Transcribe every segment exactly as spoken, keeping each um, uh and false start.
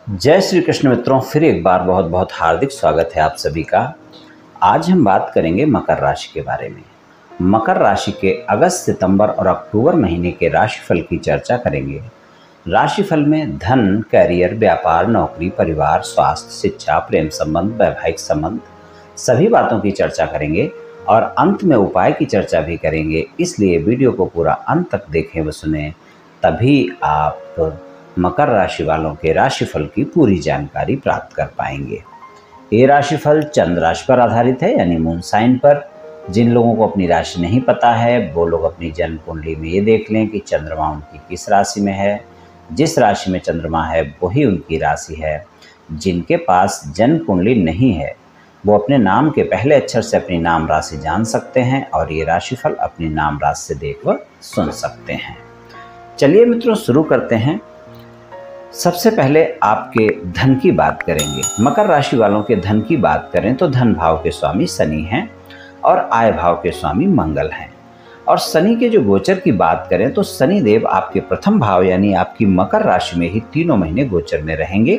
जय श्री कृष्ण मित्रों, फिर एक बार बहुत बहुत हार्दिक स्वागत है आप सभी का। आज हम बात करेंगे मकर राशि के बारे में। मकर राशि के अगस्त, सितंबर और अक्टूबर महीने के राशिफल की चर्चा करेंगे। राशिफल में धन, कैरियर, व्यापार, नौकरी, परिवार, स्वास्थ्य, शिक्षा, प्रेम संबंध, वैवाहिक संबंध सभी बातों की चर्चा करेंगे और अंत में उपाय की चर्चा भी करेंगे। इसलिए वीडियो को पूरा अंत तक देखें व सुने, तभी आप मकर राशि वालों के राशिफल की पूरी जानकारी प्राप्त कर पाएंगे। ये राशिफल चंद्र राशि पर आधारित है, यानी मून साइन पर। जिन लोगों को अपनी राशि नहीं पता है वो लोग अपनी जन्म कुंडली में ये देख लें कि चंद्रमा उनकी किस राशि में है। जिस राशि में चंद्रमा है वही उनकी राशि है। जिनके पास जन्म कुंडली नहीं है वो अपने नाम के पहले अक्षर से अपनी नाम राशि जान सकते हैं और ये राशिफल अपनी नाम राशि से देख व सुन सकते हैं। चलिए मित्रों, शुरू करते हैं। सबसे पहले आपके धन की बात करेंगे। मकर राशि वालों के धन की बात करें तो धन भाव के स्वामी शनि हैं और आय भाव के स्वामी मंगल हैं। और शनि के जो गोचर की बात करें तो शनि देव आपके प्रथम भाव यानी आपकी मकर राशि में ही तीनों महीने गोचर में रहेंगे,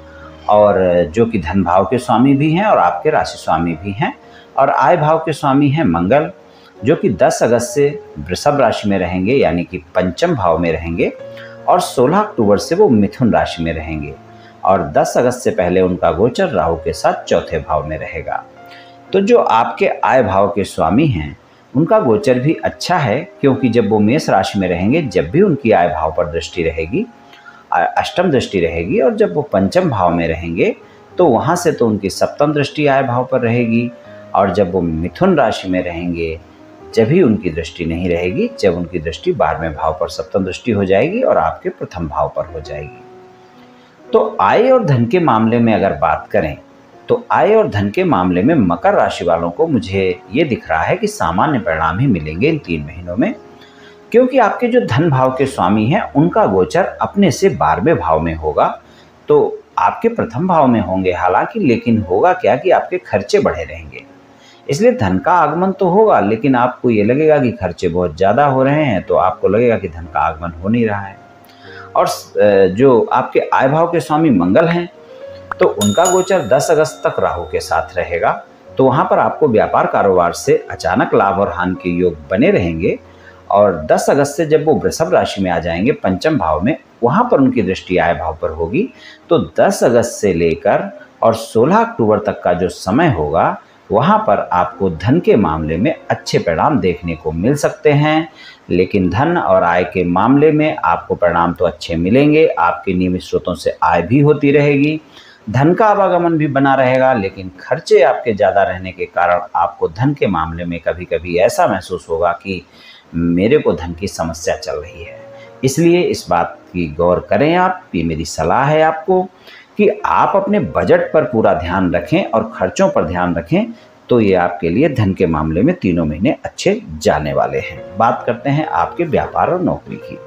और जो कि धन भाव के स्वामी भी हैं और आपके राशि स्वामी भी हैं। और आय भाव के स्वामी हैं मंगल, जो कि दस अगस्त से वृषभ राशि में रहेंगे यानी कि पंचम भाव में रहेंगे, और सोलह अक्टूबर से वो मिथुन राशि में रहेंगे। और दस अगस्त से पहले उनका गोचर राहु के साथ चौथे भाव में रहेगा। तो जो आपके आय भाव के स्वामी हैं उनका गोचर भी अच्छा है, क्योंकि जब वो मेष राशि में रहेंगे, जब भी उनकी आय भाव पर दृष्टि रहेगी, अष्टम दृष्टि रहेगी, और जब वो पंचम भाव में रहेंगे तो वहाँ से तो उनकी सप्तम दृष्टि आय भाव पर रहेगी। और जब वो मिथुन राशि में रहेंगे जब भी उनकी दृष्टि नहीं रहेगी, जब उनकी दृष्टि बारहवें भाव पर सप्तम दृष्टि हो जाएगी और आपके प्रथम भाव पर हो जाएगी। तो आय और धन के मामले में अगर बात करें तो आय और धन के मामले में मकर राशि वालों को मुझे ये दिख रहा है कि सामान्य परिणाम ही मिलेंगे इन तीन महीनों में, क्योंकि आपके जो धन भाव के स्वामी हैं उनका गोचर अपने से बारहवें भाव में होगा। तो आपके प्रथम भाव में होंगे हालांकि, लेकिन होगा क्या कि आपके खर्चे बढ़े रहेंगे। इसलिए धन का आगमन तो होगा, लेकिन आपको ये लगेगा कि खर्चे बहुत ज़्यादा हो रहे हैं, तो आपको लगेगा कि धन का आगमन हो नहीं रहा है। और जो आपके आय भाव के स्वामी मंगल हैं तो उनका गोचर दस अगस्त तक राहु के साथ रहेगा। तो वहाँ पर आपको व्यापार कारोबार से अचानक लाभ और हानि के योग बने रहेंगे। और दस अगस्त से जब वो वृषभ राशि में आ जाएंगे पंचम भाव में, वहाँ पर उनकी दृष्टि आय भाव पर होगी। तो दस अगस्त से लेकर और सोलह अक्टूबर तक का जो समय होगा वहाँ पर आपको धन के मामले में अच्छे परिणाम देखने को मिल सकते हैं। लेकिन धन और आय के मामले में आपको परिणाम तो अच्छे मिलेंगे, आपके नियमित स्रोतों से आय भी होती रहेगी, धन का आवागमन भी बना रहेगा, लेकिन खर्चे आपके ज़्यादा रहने के कारण आपको धन के मामले में कभी कभी ऐसा महसूस होगा कि मेरे को धन की समस्या चल रही है। इसलिए इस बात की गौर करें आप, ये मेरी सलाह है आपको कि आप अपने बजट पर पूरा ध्यान रखें और खर्चों पर ध्यान रखें, तो ये आपके लिए धन के मामले में तीनों महीने अच्छे जाने वाले हैं। बात करते हैं आपके व्यापार और नौकरी की।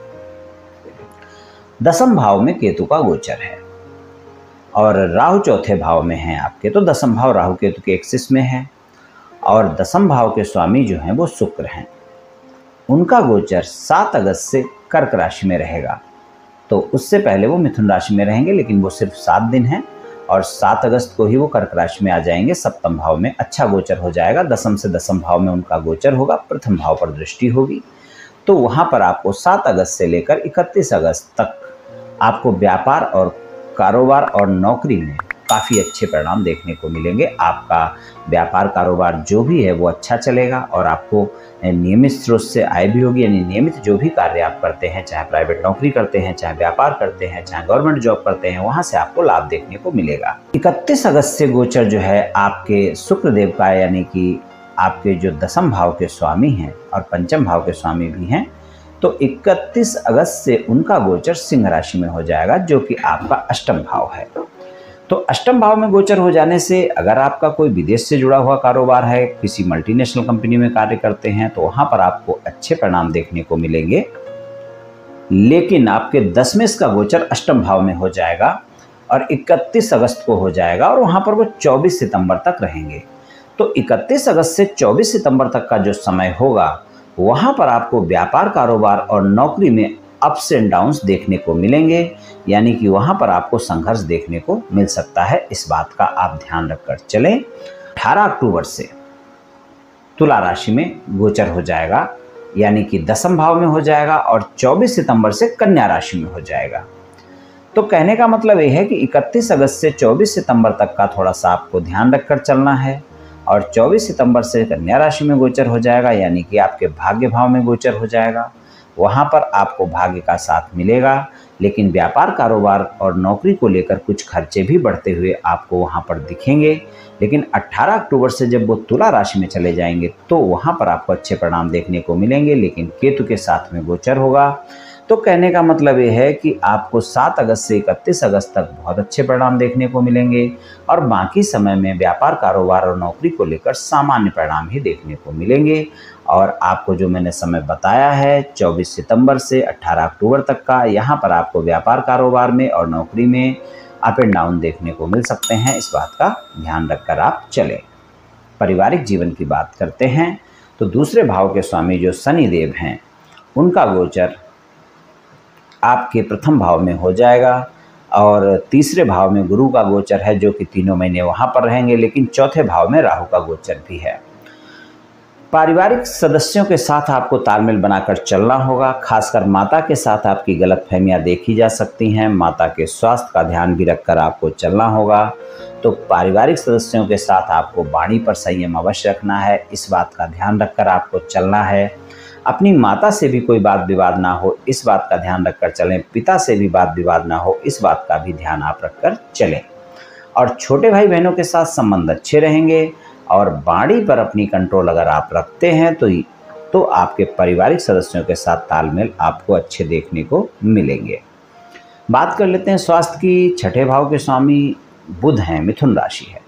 दसम भाव में केतु का गोचर है और राहु चौथे भाव में है आपके। तो दसम भाव राहु केतु के एक्सिस में है और दसम भाव के स्वामी जो हैं वो शुक्र हैं। उनका गोचर सात अगस्त से कर्क राशि में रहेगा। तो उससे पहले वो मिथुन राशि में रहेंगे, लेकिन वो सिर्फ सात दिन हैं और सात अगस्त को ही वो कर्क राशि में आ जाएंगे। सप्तम भाव में अच्छा गोचर हो जाएगा। दसम से दसम भाव में उनका गोचर होगा, प्रथम भाव पर दृष्टि होगी। तो वहाँ पर आपको सात अगस्त से लेकर इकतीस अगस्त तक आपको व्यापार और कारोबार और नौकरी में काफ़ी अच्छे परिणाम देखने को मिलेंगे। आपका व्यापार कारोबार जो भी है वो अच्छा चलेगा और आपको नियमित स्रोत से आय भी होगी, यानी नियमित जो भी कार्य आप करते हैं, चाहे प्राइवेट नौकरी करते हैं, चाहे व्यापार करते हैं, चाहे गवर्नमेंट जॉब करते हैं, वहाँ से आपको लाभ देखने को मिलेगा। इकतीस अगस्त से गोचर जो है आपके शुक्र देव का, यानी कि आपके जो दसम भाव के स्वामी हैं और पंचम भाव के स्वामी भी हैं, तो इकतीस अगस्त से उनका गोचर सिंह राशि में हो जाएगा, जो कि आपका अष्टम भाव है। तो अष्टम भाव में गोचर हो जाने से अगर आपका कोई विदेश से जुड़ा हुआ कारोबार है, किसी मल्टीनेशनल कंपनी में कार्य करते हैं, तो वहाँ पर आपको अच्छे परिणाम देखने को मिलेंगे। लेकिन आपके दसवें का गोचर अष्टम भाव में हो जाएगा और इकतीस अगस्त को हो जाएगा और वहाँ पर वो चौबीस सितंबर तक रहेंगे। तो इकतीस अगस्त से चौबीस सितंबर तक का जो समय होगा वहाँ पर आपको व्यापार कारोबार और नौकरी में अप्स एंड डाउन्स देखने को मिलेंगे, यानी कि वहाँ पर आपको संघर्ष देखने को मिल सकता है। इस बात का आप ध्यान रखकर चलें। अठारह अक्टूबर से तुला राशि में गोचर हो जाएगा, यानी कि दसम भाव में हो जाएगा, और चौबीस सितंबर से कन्या राशि में हो जाएगा। तो कहने का मतलब यह है कि इकतीस अगस्त से चौबीस सितंबर तक का थोड़ा सा आपको ध्यान रखकर चलना है, और चौबीस सितंबर से कन्या राशि में गोचर हो जाएगा, यानी कि आपके भाग्य भाव में गोचर हो जाएगा। वहाँ पर आपको भाग्य का साथ मिलेगा, लेकिन व्यापार, कारोबार और नौकरी को लेकर कुछ खर्चे भी बढ़ते हुए आपको वहाँ पर दिखेंगे। लेकिन अठारह अक्टूबर से जब वो तुला राशि में चले जाएंगे तो वहाँ पर आपको अच्छे परिणाम देखने को मिलेंगे, लेकिन केतु के साथ में गोचर होगा। तो कहने का मतलब ये है कि आपको सात अगस्त से इकतीस अगस्त तक बहुत अच्छे परिणाम देखने को मिलेंगे, और बाकी समय में व्यापार, कारोबार और नौकरी को लेकर सामान्य परिणाम ही देखने को मिलेंगे। और आपको जो मैंने समय बताया है चौबीस सितंबर से अठारह अक्टूबर तक का, यहाँ पर आपको व्यापार, कारोबार में और नौकरी में अप एंड डाउन देखने को मिल सकते हैं। इस बात का ध्यान रखकर आप चलें। पारिवारिक जीवन की बात करते हैं तो दूसरे भाव के स्वामी जो शनि देव हैं, उनका गोचर आपके प्रथम भाव में हो जाएगा, और तीसरे भाव में गुरु का गोचर है जो कि तीनों महीने वहाँ पर रहेंगे, लेकिन चौथे भाव में राहु का गोचर भी है। पारिवारिक सदस्यों के साथ आपको तालमेल बनाकर चलना होगा, खासकर माता के साथ आपकी गलतफहमियां देखी जा सकती हैं। माता के स्वास्थ्य का ध्यान भी रखकर आपको चलना होगा। तो पारिवारिक सदस्यों के साथ आपको वाणी पर संयम अवश्य रखना है, इस बात का ध्यान रखकर आपको चलना है। अपनी माता से भी कोई बात विवाद ना हो, इस बात का ध्यान रखकर चलें। पिता से भी बात विवाद ना हो, इस बात का भी ध्यान आप रखकर चलें। और छोटे भाई बहनों के साथ संबंध अच्छे रहेंगे, और वाणी पर अपनी कंट्रोल अगर आप रखते हैं तो तो आपके पारिवारिक सदस्यों के साथ तालमेल आपको अच्छे देखने को मिलेंगे। बात कर लेते हैं स्वास्थ्य की। छठे भाव के स्वामी बुध हैं, मिथुन राशि है,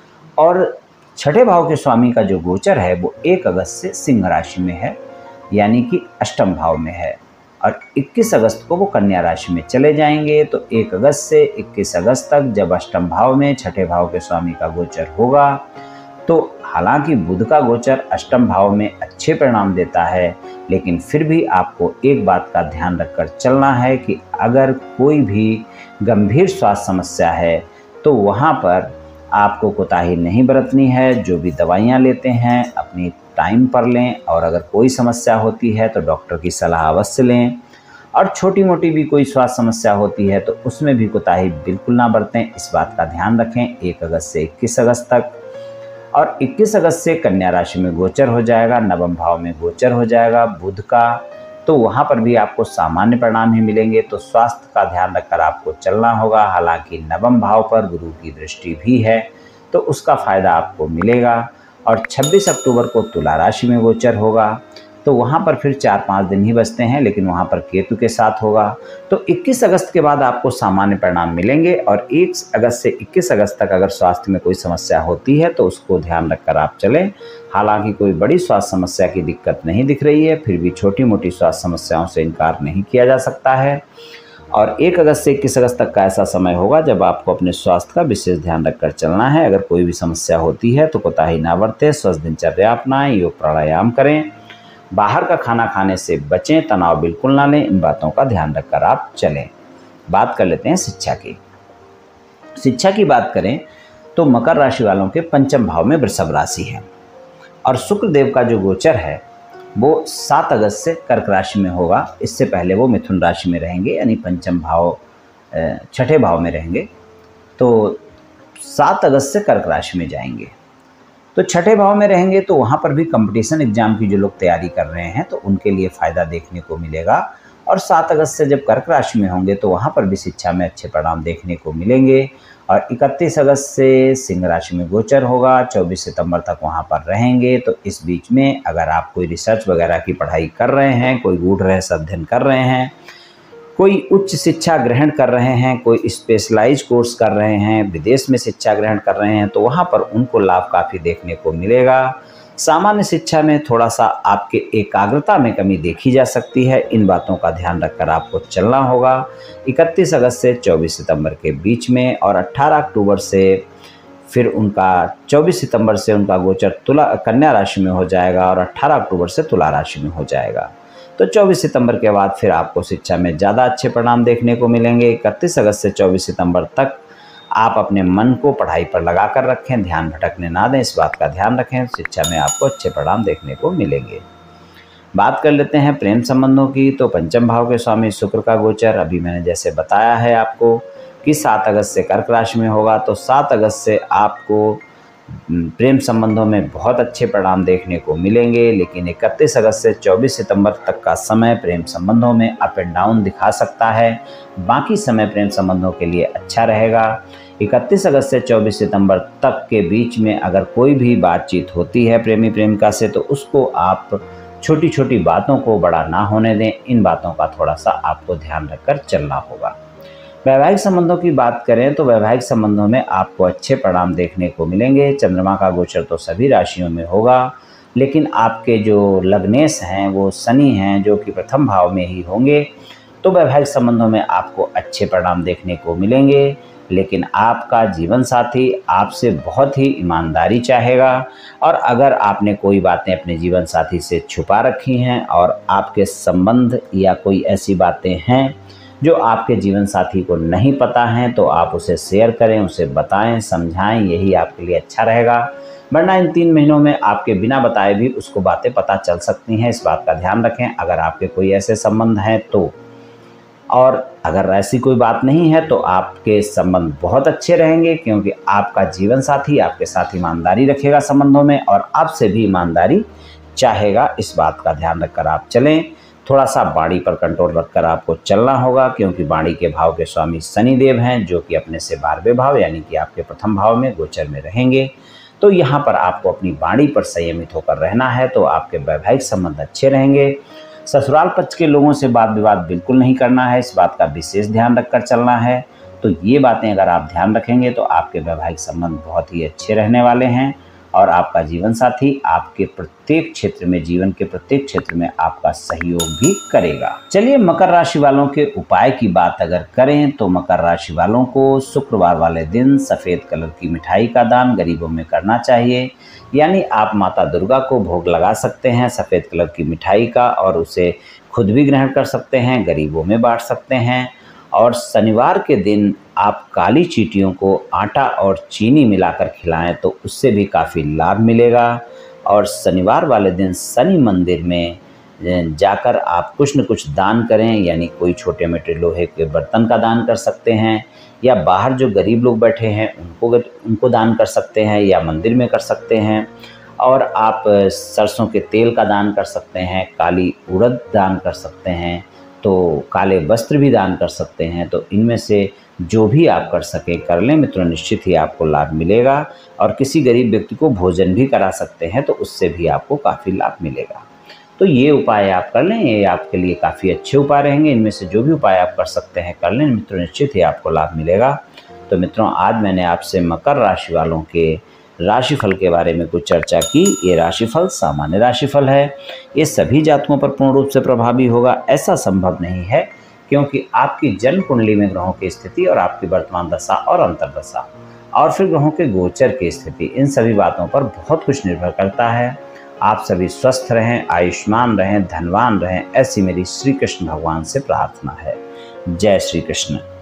और छठे भाव के स्वामी का जो गोचर है वो एक अगस्त से सिंह राशि में है, यानी कि अष्टम भाव में है, और इक्कीस अगस्त को वो कन्या राशि में चले जाएंगे। तो एक अगस्त से इक्कीस अगस्त तक जब अष्टम भाव में छठे भाव के स्वामी का गोचर होगा, तो हालांकि बुध का गोचर अष्टम भाव में अच्छे परिणाम देता है, लेकिन फिर भी आपको एक बात का ध्यान रखकर चलना है कि अगर कोई भी गंभीर स्वास्थ्य समस्या है तो वहाँ पर आपको कोताही नहीं बरतनी है। जो भी दवाइयाँ लेते हैं अपनी टाइम पर लें, और अगर कोई समस्या होती है तो डॉक्टर की सलाह अवश्य लें, और छोटी मोटी भी कोई स्वास्थ्य समस्या होती है तो उसमें भी कोताही बिल्कुल ना बरतें, इस बात का ध्यान रखें। एक अगस्त से इक्कीस अगस्त तक, और इक्कीस अगस्त से कन्या राशि में गोचर हो जाएगा, नवम भाव में गोचर हो जाएगा बुध का, तो वहाँ पर भी आपको सामान्य परिणाम ही मिलेंगे। तो स्वास्थ्य का ध्यान रखकर आपको चलना होगा। हालांकि नवम भाव पर गुरु की दृष्टि भी है तो उसका फायदा आपको मिलेगा। और छब्बीस अक्टूबर को तुला राशि में गोचर होगा, तो वहाँ पर फिर चार पाँच दिन ही बचते हैं, लेकिन वहाँ पर केतु के साथ होगा। तो इक्कीस अगस्त के बाद आपको सामान्य परिणाम मिलेंगे, और एक अगस्त से इक्कीस अगस्त तक अगर स्वास्थ्य में कोई समस्या होती है तो उसको ध्यान रखकर आप चलें। हालांकि कोई बड़ी स्वास्थ्य समस्या की दिक्कत नहीं दिख रही है, फिर भी छोटी मोटी स्वास्थ्य समस्याओं से इनकार नहीं किया जा सकता है। और एक अगस्त से इक्कीस अगस्त तक का ऐसा समय होगा जब आपको अपने स्वास्थ्य का विशेष ध्यान रखकर चलना है। अगर कोई भी समस्या होती है तो कोताही ना बरतें, स्वस्थ दिनचर्या अपनाएं, योग प्राणायाम करें, बाहर का खाना खाने से बचें, तनाव बिल्कुल ना लें। इन बातों का ध्यान रखकर आप चलें। बात कर लेते हैं शिक्षा की। शिक्षा की बात करें तो मकर राशि वालों के पंचम भाव में वृषभ राशि है, और शुक्र देव का जो गोचर है वो सात अगस्त से कर्क राशि में होगा। इससे पहले वो मिथुन राशि में रहेंगे, यानी पंचम भाव छठे भाव में रहेंगे। तो सात अगस्त से कर्क राशि में जाएंगे, तो छठे भाव में रहेंगे, तो वहाँ पर भी कंपटीशन एग्जाम की जो लोग तैयारी कर रहे हैं तो उनके लिए फ़ायदा देखने को मिलेगा। और सात अगस्त से जब कर्क राशि में होंगे तो वहाँ पर भी शिक्षा में अच्छे परिणाम देखने को मिलेंगे। और इकतीस अगस्त से सिंह राशि में गोचर होगा, चौबीस सितंबर तक वहाँ पर रहेंगे। तो इस बीच में अगर आप कोई रिसर्च वगैरह की पढ़ाई कर रहे हैं, कोई गूढ़ रहस्य अध्ययन कर रहे हैं, कोई उच्च शिक्षा ग्रहण कर रहे हैं, कोई स्पेशलाइज कोर्स कर रहे हैं, विदेश में शिक्षा ग्रहण कर रहे हैं, तो वहाँ पर उनको लाभ काफ़ी देखने को मिलेगा। सामान्य शिक्षा में थोड़ा सा आपके एकाग्रता में कमी देखी जा सकती है, इन बातों का ध्यान रखकर आपको चलना होगा। इकतीस अगस्त से चौबीस सितंबर के बीच में, और अठारह अक्टूबर से फिर उनका चौबीस सितंबर से उनका गोचर तुला कन्या राशि में हो जाएगा, और अठारह अक्टूबर से तुला राशि में हो जाएगा। तो चौबीस सितंबर के बाद फिर आपको शिक्षा में ज़्यादा अच्छे परिणाम देखने को मिलेंगे। इकतीस अगस्त से चौबीस सितंबर तक आप अपने मन को पढ़ाई पर लगा कर रखें, ध्यान भटकने ना दें, इस बात का ध्यान रखें। शिक्षा में आपको अच्छे परिणाम देखने को मिलेंगे। बात कर लेते हैं प्रेम संबंधों की। तो पंचम भाव के स्वामी शुक्र का गोचर अभी मैंने जैसे बताया है आपको कि सात अगस्त से कर्क राशि में होगा। तो सात अगस्त से आपको प्रेम संबंधों में बहुत अच्छे परिणाम देखने को मिलेंगे, लेकिन इकतीस अगस्त से चौबीस सितंबर तक का समय प्रेम संबंधों में अप एंड डाउन दिखा सकता है। बाकी समय प्रेम संबंधों के लिए अच्छा रहेगा। इकतीस अगस्त से चौबीस सितंबर तक के बीच में अगर कोई भी बातचीत होती है प्रेमी प्रेमिका से, तो उसको आप छोटी छोटी बातों को बड़ा ना होने दें। इन बातों का थोड़ा सा आपको ध्यान रखकर चलना होगा। वैवाहिक संबंधों की बात करें तो वैवाहिक संबंधों में आपको अच्छे परिणाम देखने को मिलेंगे। चंद्रमा का गोचर तो सभी राशियों में होगा, लेकिन आपके जो लग्नेश हैं वो शनि हैं, जो कि प्रथम भाव में ही होंगे। तो वैवाहिक संबंधों में आपको अच्छे परिणाम देखने को मिलेंगे, लेकिन आपका जीवन साथी आपसे बहुत ही ईमानदारी चाहेगा। और अगर आपने कोई बातें अपने जीवन साथी से छुपा रखी हैं और आपके संबंध या कोई ऐसी बातें हैं जो आपके जीवन साथी को नहीं पता हैं, तो आप उसे शेयर करें, उसे बताएं, समझाएं, यही आपके लिए अच्छा रहेगा। वरना इन तीन महीनों में आपके बिना बताए भी उसको बातें पता चल सकती हैं, इस बात का ध्यान रखें। अगर आपके कोई ऐसे संबंध हैं तो, और अगर ऐसी कोई बात नहीं है तो आपके संबंध बहुत अच्छे रहेंगे, क्योंकि आपका जीवन साथी आपके साथ ईमानदारी रखेगा संबंधों में और आपसे भी ईमानदारी चाहेगा। इस बात का ध्यान रखकर आप चलें। थोड़ा सा वाणी पर कंट्रोल रखकर आपको चलना होगा, क्योंकि वाणी के भाव के स्वामी शनिदेव हैं, जो कि अपने से बारहवें भाव यानी कि आपके प्रथम भाव में गोचर में रहेंगे। तो यहाँ पर आपको अपनी वाणी पर संयमित होकर रहना है, तो आपके वैवाहिक संबंध अच्छे रहेंगे। ससुराल पक्ष के लोगों से वाद विवाद बिल्कुल नहीं करना है, इस बात का विशेष ध्यान रखकर चलना है। तो ये बातें अगर आप ध्यान रखेंगे तो आपके वैवाहिक संबंध बहुत ही अच्छे रहने वाले हैं और आपका जीवन साथी आपके प्रत्येक क्षेत्र में, जीवन के प्रत्येक क्षेत्र में आपका सहयोग भी करेगा। चलिए मकर राशि वालों के उपाय की बात अगर करें तो मकर राशि वालों को शुक्रवार वाले दिन सफ़ेद कलर की मिठाई का दान गरीबों में करना चाहिए। यानी आप माता दुर्गा को भोग लगा सकते हैं सफ़ेद कलर की मिठाई का, और उसे खुद भी ग्रहण कर सकते हैं, गरीबों में बांट सकते हैं। और शनिवार के दिन आप काली चींटियों को आटा और चीनी मिलाकर खिलाएं तो उससे भी काफ़ी लाभ मिलेगा। और शनिवार वाले दिन शनि मंदिर में जाकर आप कुछ न कुछ दान करें, यानी कोई छोटे मोटे लोहे के बर्तन का दान कर सकते हैं, या बाहर जो गरीब लोग बैठे हैं उनको उनको दान कर सकते हैं, या मंदिर में कर सकते हैं। और आप सरसों के तेल का दान कर सकते हैं, काली उड़द दान कर सकते हैं, तो काले वस्त्र भी दान कर सकते हैं। तो इनमें से जो भी आप कर सकें कर लें मित्रों, निश्चित ही आपको लाभ मिलेगा। और किसी गरीब व्यक्ति को भोजन भी करा सकते हैं, तो उससे भी आपको काफ़ी लाभ मिलेगा। तो ये उपाय आप कर लें, ये आपके लिए काफ़ी अच्छे उपाय रहेंगे। इनमें से जो भी उपाय आप कर सकते हैं कर लें मित्रों, निश्चित ही आपको लाभ मिलेगा। तो मित्रों, आज मैंने आपसे मकर राशि वालों के राशिफल के बारे में कुछ चर्चा की। ये राशिफल सामान्य राशिफल है, ये सभी जातकों पर पूर्ण रूप से प्रभावी होगा ऐसा संभव नहीं है, क्योंकि आपकी जन्म कुंडली में ग्रहों की स्थिति और आपकी वर्तमान दशा और अंतर्दशा और फिर ग्रहों के गोचर की स्थिति, इन सभी बातों पर बहुत कुछ निर्भर करता है। आप सभी स्वस्थ रहें, आयुष्मान रहें, धनवान रहें, ऐसी मेरी श्री कृष्ण भगवान से प्रार्थना है। जय श्री कृष्ण।